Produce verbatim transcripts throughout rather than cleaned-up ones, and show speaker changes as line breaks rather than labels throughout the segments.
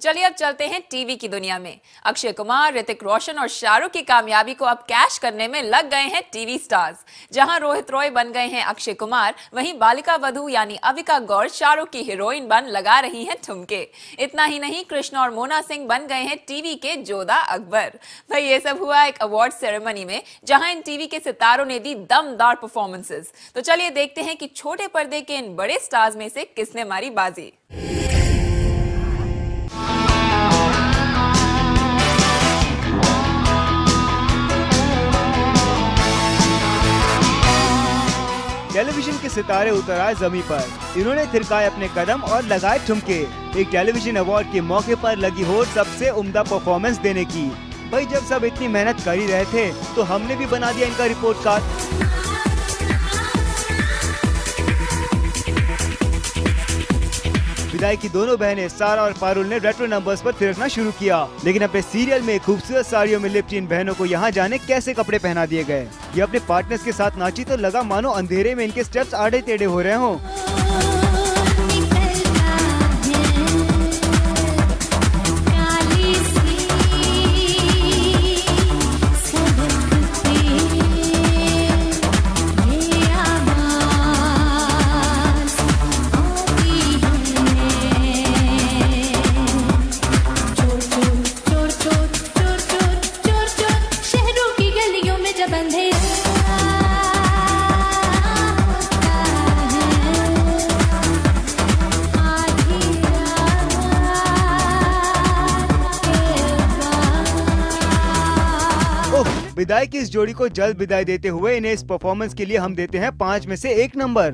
चलिए अब चलते हैं टीवी की दुनिया में। अक्षय कुमार, ऋतिक रोशन और शाहरुख की कामयाबी को अब कैश करने में लग गए हैं टीवी स्टार्स। जहां रोहित रॉय बन गए हैं अक्षय कुमार, वहीं बालिका वधू यानी अविका गौड़ शाहरुख की हीरोइन बन लगा रही हैं ठुमके। इतना ही नहीं, कृष्णा और मोना सिंह बन गए हैं टीवी के जोधा अकबर। भाई ये सब हुआ एक अवार्ड सेरेमनी में, जहां इन टीवी के सितारों ने दी दमदार परफॉर्मेंसेस। तो चलिए देखते हैं कि छोटे पर्दे के इन बड़े स्टार्स में से किसने मारी बाजी।
टेलीविजन के सितारे उतर आए जमीन पर। इन्होंने थिरकाए अपने कदम और लगाए ठुमके। एक टेलीविजन अवार्ड के मौके पर लगी होड़ सबसे उम्दा परफॉर्मेंस देने की। भाई जब सब इतनी मेहनत कर ही रहे थे तो हमने भी बना दिया इनका रिपोर्ट कार्ड। विदाई की दोनों बहनें सारा और पारुल ने रेट्रो नंबर्स पर थिरकना शुरू किया, लेकिन अपने सीरियल में खूबसूरत साड़ियों में लिपटी इन बहनों को यहाँ जाने कैसे कपड़े पहना दिए गए। ये अपने पार्टनर्स के साथ नाची तो लगा मानो अंधेरे में इनके स्टेप्स आड़े टेढ़े हो रहे हों। विदाई की इस जोड़ी को जल्द विदाई देते हुए इन्हें इस परफॉर्मेंस के लिए हम देते हैं पाँच में से एक नंबर।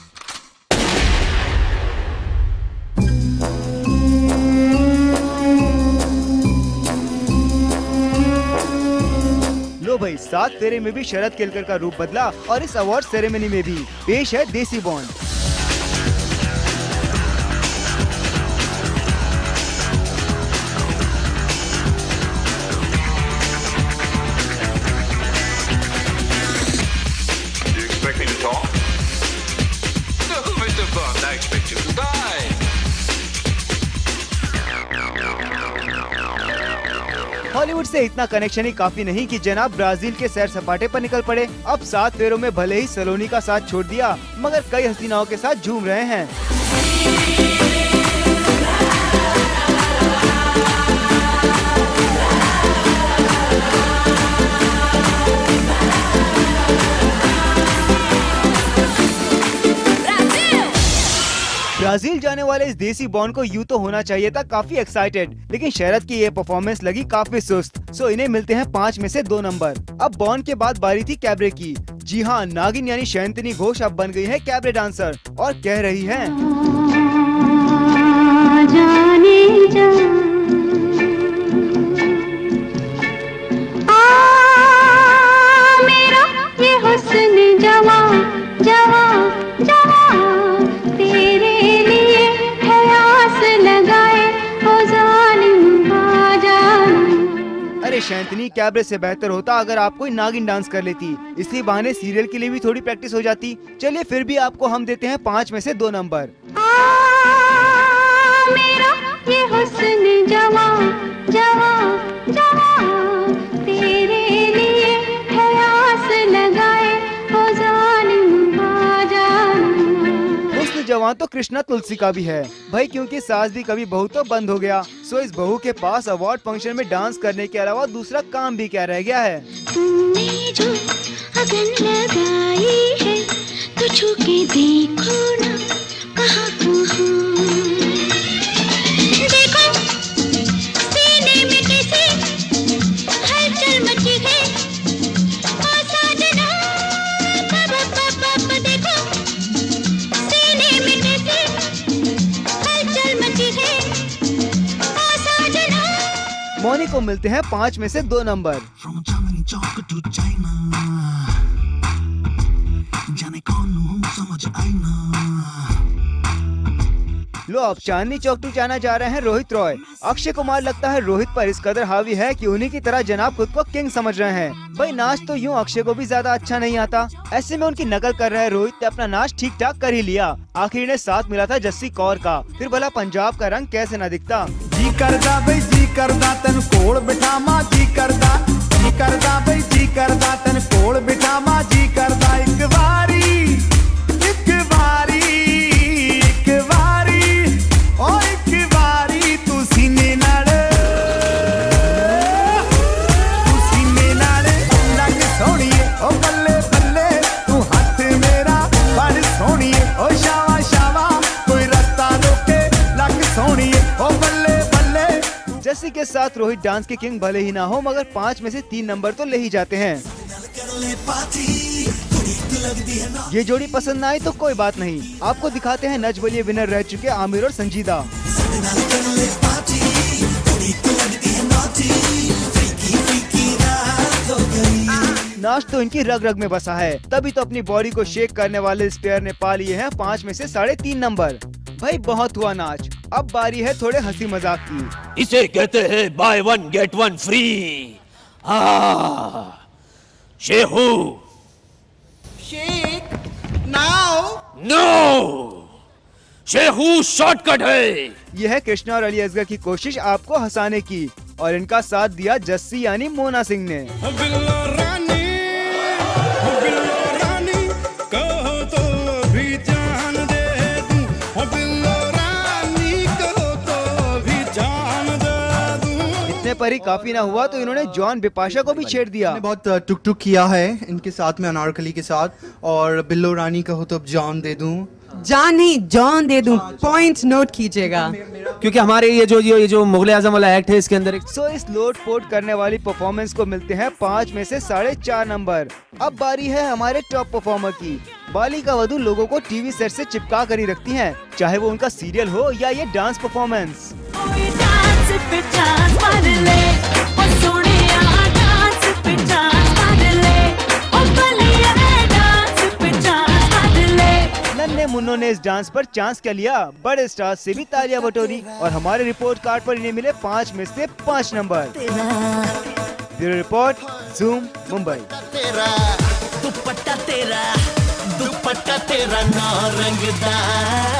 लो भाई, सात फेरे में भी शरद केलकर का रूप बदला और इस अवार्ड सेरेमनी में भी पेश है देसी बॉन्ड। हॉलीवुड से इतना कनेक्शन ही काफी नहीं कि जनाब ब्राजील के सैर सपाटे पर निकल पड़े। अब सात फेरों में भले ही सलोनी का साथ छोड़ दिया, मगर कई हसीनाओं के साथ झूम रहे हैं। ब्राजील जाने वाले इस देसी बॉन्ड को यूं तो होना चाहिए था काफी एक्साइटेड, लेकिन शरद की ये परफॉर्मेंस लगी काफी सुस्त। सो इन्हें मिलते हैं पाँच में से दो नंबर। अब बॉन्ड के बाद बारी थी कैबरे की। जी हाँ, नागिन यानी शैंतनी घोष अब बन गई है कैबरे डांसर और कह रही है, जाने जा, आ, मेरा ये हुस्न जवां जवां जवां शैंतनी, कैबरे से बेहतर होता अगर आप कोई नागिन डांस कर लेती। इसी बहाने सीरियल के लिए भी थोड़ी प्रैक्टिस हो जाती। चलिए फिर भी आपको हम देते हैं पाँच में से दो नंबर। आ, मेरा ये हुस्न जवां जवां जवां, तेरे लिए है आस लगाए हो जालिम बाजान। हुस्न जवां तो कृष्णा तुलसी का भी है भाई, क्योंकि सास भी कभी बहू तो बंद हो गया। सो इस बहू के पास अवार्ड फंक्शन में डांस करने के अलावा दूसरा काम भी क्या रह गया है। तुमने जो अगन लगाई है तो छू के देखो ना कहाँ कहाँ, देखो सीने में कैसे हलचल मची है, ओ साजना बाबा बाबा, देखो सीने में कैसे हलचल मची है। मोनी को मिलते हैं पाँच में से दो नंबर। लो अब चांदनी चौक टू जाना जा रहे हैं रोहित रॉय। अक्षय कुमार लगता है रोहित पर इस कदर हावी है कि उन्हीं की तरह जनाब खुद को किंग समझ रहे हैं। भाई नाच तो यूं अक्षय को भी ज्यादा अच्छा नहीं आता, ऐसे में उनकी नकल कर रहे रोहित ने अपना नाच ठीक ठाक कर ही लिया। आखिर ने साथ मिला था जस्सी कौर का, फिर भला पंजाब का रंग कैसे न दिखता।
जी करदा बई जी करदा तेन कोल बिठावां जी करदा जी करदा बई जी करदा तेन कोल बिठावां जी करदा एक वारी एक वारी एक वारी ओ एक वारी तू सीने नाल तू सीने नाल लग सोहणीए ओ बल्ले बल्ले तू हथ मेरा बड़ सोहणीए ओ शावा शावा कोई रस्ता रोके लग सोहणीए ओ बल्ले बल्ले।
जस्सी के साथ रोहित डांस के किंग भले ही ना हो मगर पाँच में से तीन नंबर तो ले ही जाते हैं। ये जोड़ी पसंद ना आई तो कोई बात नहीं, आपको दिखाते हैं नच बलिए विनर रह चुके आमिर और संजीदा। नाच तो इनकी रग रग में बसा है, तभी तो अपनी बॉडी को शेक करने वाले इस पेयर ने पा लिए हैं पाँच में से साढ़े तीन नंबर। भाई बहुत हुआ नाच, अब बारी है थोड़े हंसी मजाक की।
इसे कहते हैं buy one get one free. हाँ शेहू
शेक नाउ
नो, शेहू शॉर्टकट है।
यह है कृष्णा और अली असगर की कोशिश आपको हंसाने की, और इनका साथ दिया जस्सी यानी मोना सिंह ने। इतने पर ही काफी ना हुआ तो इन्होंने जॉन बिपाशा को भी छेड़ दिया।
बहुत टुक टुक किया है इनके साथ में, अनारकली के साथ, और बिल्लो रानी कहो तो अब जॉन दे दूं।
जान नहीं जॉन दे दूं, पॉइंट नोट कीजिएगा,
क्योंकि हमारे ये जो ये जो मुगले आजम वाला एक्ट है इसके अंदर एक
सो इस लोट पोट करने वाली परफॉर्मेंस को मिलते हैं पाँच में से साढ़े चार नंबर। अब बारी है हमारे टॉप परफॉर्मर की। बालिका वधू लोगों को टीवी सेट से चिपका कर ही रखती हैं, चाहे वो उनका सीरियल हो या ये डांस परफॉर्मेंस। नन्हे मुन्नों ने इस डांस पर चांस क्या लिया, बड़े स्टार से भी तालियां बटोरी और हमारे रिपोर्ट कार्ड पर इन्हें मिले पाँच में से पाँच number. Bureau report, zoom, Mumbai.
Dupatta तेरा दुपट्टा तेरा नौ रंगदार।